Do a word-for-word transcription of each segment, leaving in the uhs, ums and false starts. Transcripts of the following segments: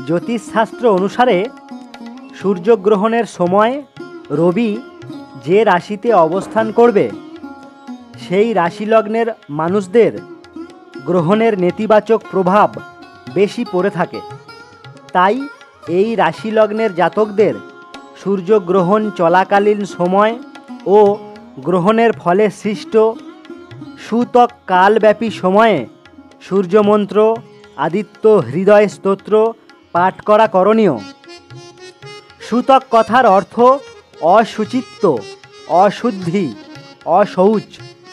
জ্যোতিষশাস্ত্র অনুসারে সূর্যগ্রহণের সময় রবি যে রাশিতে অবস্থান করবে সেই রাশিলগ্নের মানুষদের গ্রহণের নেতিবাচক প্রভাব বেশি পড়ে থাকে। তাই এই রাশিলগ্নের জাতকদের সূর্যগ্রহণ চলাকালীন সময় ও গ্রহণের ফলে সৃষ্ট সূতক কালব্যাপী সময়ে সূর্যমন্ত্র, আদিত্য হৃদয় স্তোত্র পাঠ করা করণীয়। সূতক কথার অর্থ অশুচিত্ব, অশুদ্ধি, অশৌচ।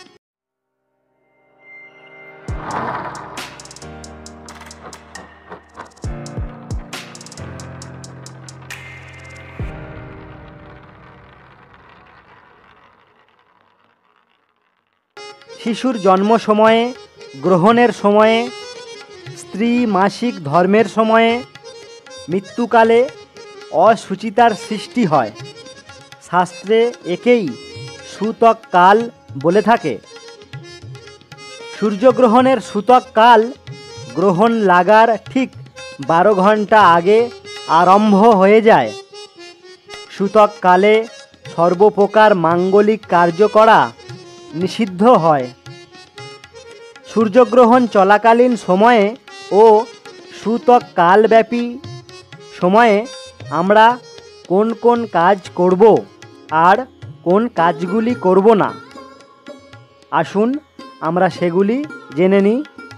শিশুর জন্ম সময়ে, গ্রহণের সময়ে, স্ত্রী মাসিক ধর্মের সময়ে, মৃত্যুকালে অশুচিতার সৃষ্টি হয়। শাস্ত্রে একেই সূতক কাল বলে থাকে। সূর্যগ্রহণের সূতক কাল গ্রহণ লাগার ঠিক বারো ঘন্টা আগে আরম্ভ হয়ে যায়। সূতক কালে সর্বপ্রকার মাঙ্গলিক কার্য করা নিষিদ্ধ হয়। সূর্যগ্রহণ চলাকালীন সময়ে ও সূতক কালব্যাপী সময়ে আমরা কোন কোন কাজ করব আর কোন কাজগুলি করব না, আসুন আমরা সেগুলি জেনে নিই।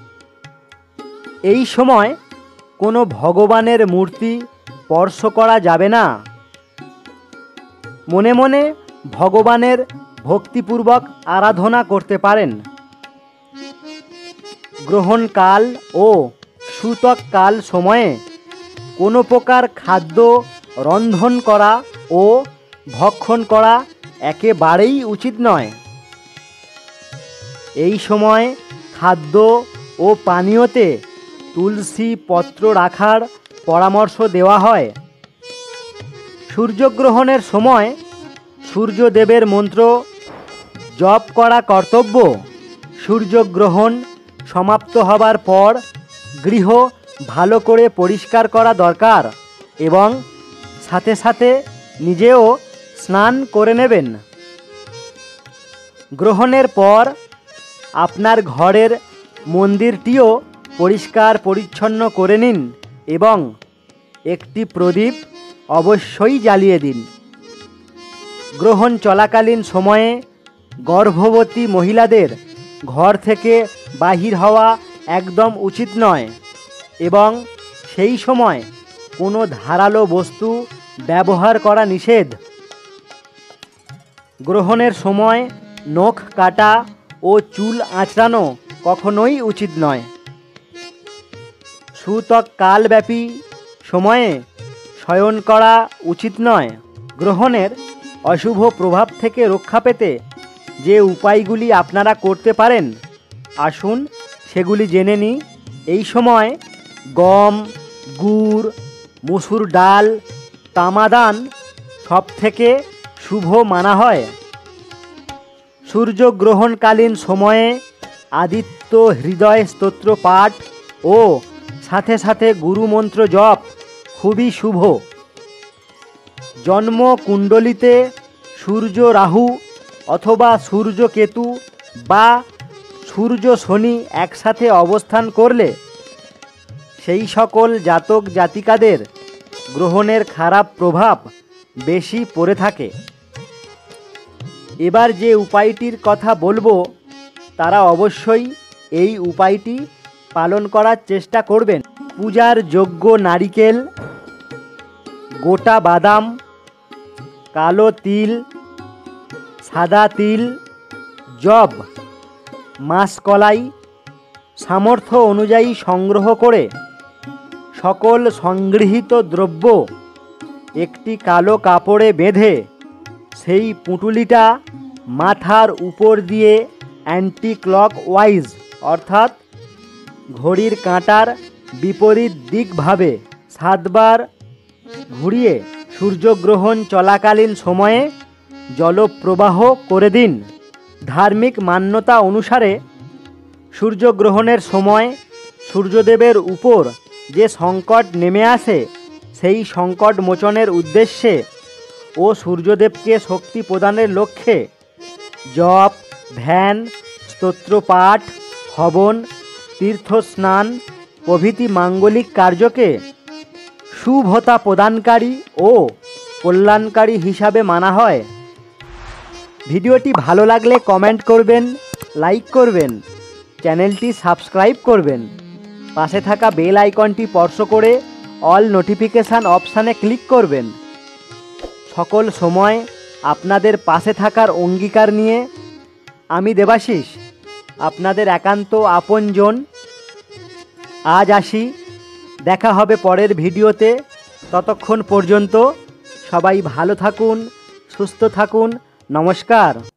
এই সময় কোনো ভগবানের মূর্তি স্পর্শ করা যাবে না। মনে মনে ভগবানের ভক্তিপূর্বক আরাধনা করতে পারেন। গ্রহণকাল ও সূতক কাল সময়ে কোনো প্রকার খাদ্য রন্ধন করা ও ভক্ষণ করা একেবারেই উচিত নয়। এই সময় খাদ্য ও পানীয়তে তুলসী পত্র রাখার পরামর্শ দেওয়া হয়। সূর্যগ্রহণের সময় সূর্যদেবের মন্ত্র জপ করা কর্তব্য। সূর্যগ্রহণ সমাপ্ত হবার পর গৃহ ভালো করে পরিষ্কার করা দরকার এবং সাথে সাথে নিজেও স্নান করে নেবেন। গ্রহণের পর আপনার ঘরের মন্দিরটিও পরিষ্কার পরিচ্ছন্ন করে নিন এবং একটি প্রদীপ অবশ্যই জ্বালিয়ে দিন। গ্রহণ চলাকালীন সময়ে গর্ভবতী মহিলাদের ঘর থেকে বাহির হওয়া একদম উচিত নয় এবং সেই সময় কোনো ধারালো বস্তু ব্যবহার করা নিষেধ। গ্রহণের সময় নখ কাটা ও চুল আঁচড়ানো কখনোই উচিত নয়। সূতক কালব্যাপী সময়ে শয়ন করা উচিত নয়। গ্রহণের অশুভ প্রভাব থেকে রক্ষা পেতে যে উপায়গুলি আপনারা করতে পারেন, আসুন সেগুলি জেনে নিই। এই সময় গম, গুড়, মসুর ডাল, তামাদান সব থেকে শুভ মানা হয়। সূর্যগ্রহণকালীন সময়ে আদিত্য হৃদয় স্তোত্র পাঠ ও সাথে সাথে গুরুমন্ত্র জপ খুবই শুভ। জন্ম কুণ্ডলিতে সূর্য রাহু অথবা সূর্য কেতু বা সূর্য শনি একসাথে অবস্থান করলে সেই সকল জাতক জাতিকাদের গ্রহণের খারাপ প্রভাব বেশি পড়ে থাকে। এবার যে উপায়টির কথা বলবো তারা অবশ্যই এই উপায়টি পালন করার চেষ্টা করবেন। পূজার যোগ্য নারিকেল, গোটা বাদাম, কালো তিল, সাদা তিল, জব, মাসকলাই সামর্থ্য অনুযায়ী সংগ্রহ করে সকল সংগৃহীত দ্রব্য একটি কালো কাপড়ে বেঁধে সেই পুঁটুলিটা মাথার উপর দিয়ে অ্যান্টি ক্লক ওয়াইজ অর্থাৎ ঘড়ির কাঁটার বিপরীত দিকভাবে সাতবার ঘুরিয়ে সূর্যগ্রহণ চলাকালীন সময়ে জলপ্রবাহ করে দিন। ধার্মিক মান্যতা অনুসারে সূর্যগ্রহণের সময় সূর্যদেবের উপর যে সংকট নেমে আসে সেই সংকট মোচনের উদ্দেশ্যে ও সূর্যদেবকে শক্তি প্রদানের লক্ষ্যে জপ, ধ্যান, স্তোত্রপাঠ, হবন, তীর্থস্নান প্রভৃতি মাঙ্গলিক কার্যকে শুভতা প্রদানকারী ও কল্যাণকারী হিসাবে মানা হয়। ভিডিওটি ভালো লাগলে কমেন্ট করবেন, লাইক করবেন, চ্যানেলটি সাবস্ক্রাইব করবেন, পাশে থাকা বেল আইকনটি স্পর্শ করে অল নোটিফিকেশান অপশানে ক্লিক করবেন। সকল সময় আপনাদের পাশে থাকার অঙ্গীকার নিয়ে আমি দেবাশিস, আপনাদের একান্ত আপনজন। আজ আসি, দেখা হবে পরের ভিডিওতে। ততক্ষণ পর্যন্ত সবাই ভালো থাকুন, সুস্থ থাকুন। নমস্কার।